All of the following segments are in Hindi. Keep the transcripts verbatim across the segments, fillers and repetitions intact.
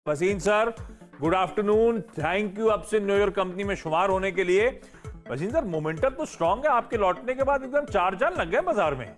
Wasim sir, good afternoon. Thank you आपसे न्यूयॉर्क कंपनी में शुमार होने के लिए। वसीम सर, मोमेंटम तो स्ट्रांग है, आपके लौटने के बाद एकदम चार चांद लग गए बाजार में।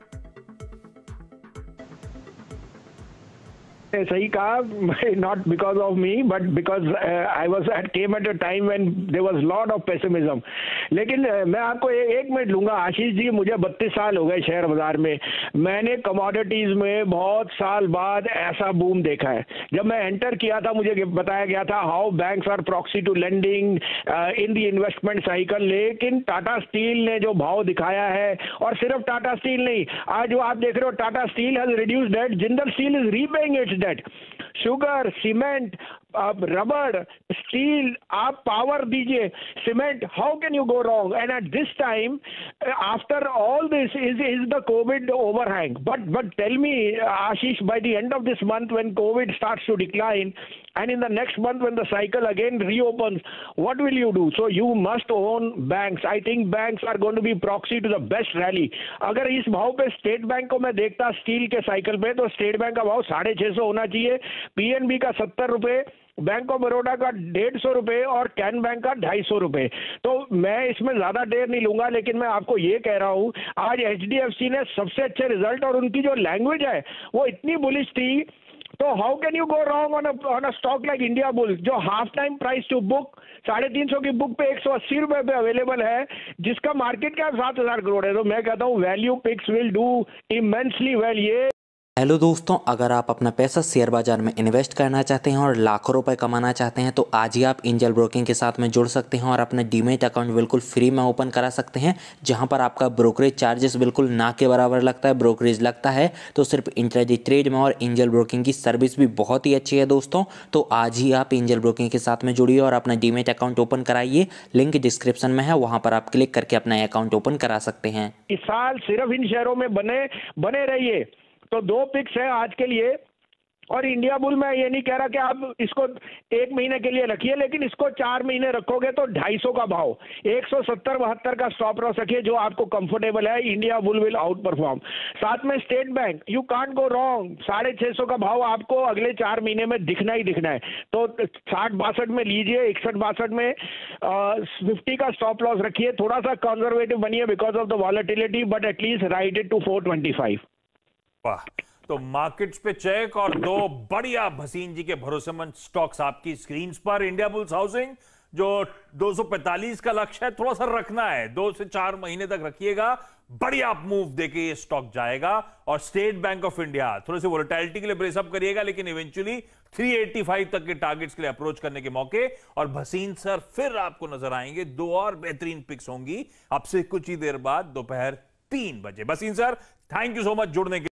सही कहा, not because of me but because I was at came at a time when there was lot of pessimism. लेकिन uh, मैं आपको ए, एक मिनट लूंगा। आशीष जी, मुझे बत्तीस साल हो गए शेयर बाजार में। मैंने कमोडिटीज में बहुत साल बाद ऐसा बूम देखा है। जब मैं एंटर किया था मुझे बताया गया था how banks are proxy to lending in the investment cycle. लेकिन टाटा स्टील ने जो भाव दिखाया है, और सिर्फ टाटा स्टील नहीं, आज जो आप देख रहे हो Tata steel has reduced debt, Jindal steel is repaying its debt. Sugar, cement, रबड़, स्टील, आप पावर दीजिए, cement, how can you go wrong? And at this time after all this is is the Covid overhang. But but tell me Ashish, by the end of this month when COVID starts to decline and in the next month when the cycle again reopens, what will you do? So you must own banks. I think banks are going to be proxy to the best rally. अगर इस भाव पे स्टेट बैंक को मैं देखता स्टील के साइकिल पे, तो स्टेट बैंक का भाव साढ़े छह सौ होना चाहिए, पीएनबी का सत्तर रुपए, बैंक ऑफ बड़ौदा का डेढ़ सौ रुपए और कैन बैंक का ढाई सौ रुपए। तो मैं इसमें ज्यादा देर नहीं लूंगा, लेकिन मैं आपको ये कह रहा हूं, आज एचडीएफसी ने सबसे अच्छे रिजल्ट, और उनकी जो लैंग्वेज है वो इतनी बुलिश थी। तो how can you go wrong on on a stock like India bull, जो half time price to book साढ़े तीन सौ की बुक पे एक सौ अस्सी रुपए पे अवेलेबल है, जिसका मार्केट कैप सात हजार करोड़ है। तो मैं कहता हूँ value picks will do immensely well. ये हेलो दोस्तों, अगर आप अपना पैसा शेयर बाजार में इन्वेस्ट करना चाहते हैं और लाखों रुपए कमाना चाहते हैं तो आज ही आप एंजल ब्रोकिंग के साथ में जुड़ सकते हैं और अपना डीमैट अकाउंट बिल्कुल फ्री में ओपन करा सकते हैं, जहां पर आपका ब्रोकरेज चार्जेस बिल्कुल ना के बराबर लगता है। ब्रोकरेज लगता है तो सिर्फ इंट्राडे ट्रेड में, और एंजल ब्रोकिंग की सर्विस भी बहुत ही अच्छी है दोस्तों। तो आज ही आप एंजल ब्रोकिंग के साथ में जुड़िए और अपना डीमैट अकाउंट ओपन कराइए। लिंक डिस्क्रिप्शन में है, वहां पर आप क्लिक करके अपना अकाउंट ओपन करा सकते हैं। इस साल सिर्फ इन शेयरों में बने बने रहिए। तो दो पिक्स है आज के लिए। और इंडिया बुल में ये नहीं कह रहा कि आप इसको एक महीने के लिए रखिए, लेकिन इसको चार महीने रखोगे तो ढाई सौ का भाव, एक सौ सत्तर बहत्तर का स्टॉप लॉस रखिए, जो आपको कंफर्टेबल है। India bull will outperform. साथ में state bank, you can't go wrong, साढ़े छह सौ का भाव आपको अगले चार महीने में दिखना ही दिखना है। तो साठ बासठ में लीजिए, इकसठ बासठ में फिफ्टी का स्टॉप लॉस रखिए। थोड़ा सा कंजर्वेटिव बनिए because of the volatility, but at least write it to four twenty five. वाह, तो मार्केट्स पे चेक और दो बढ़िया भसीन जी के भरोसेमंद स्टॉक्स आपकी स्क्रीन पर। इंडिया बुल्स हाउसिंग जो दो सौ पैंतालीस का लक्ष्य है, थोड़ा सा रखना है, दो से चार महीने तक रखिएगा, बढ़िया मूव देके ये स्टॉक जाएगा। और स्टेट बैंक ऑफ इंडिया थोड़े से वोलेटिलिटी के लिए ब्रेसअप करिएगा, लेकिन इवेंचुअली तीन सौ पचासी तक के टारगेट्स के लिए अप्रोच करने के मौके। और भसीन सर फिर आपको नजर आएंगे, दो और बेहतरीन पिक्स होंगी आपसे कुछ ही देर बाद दोपहर तीन बजे। Bhasin sir, thank you so much जुड़ने के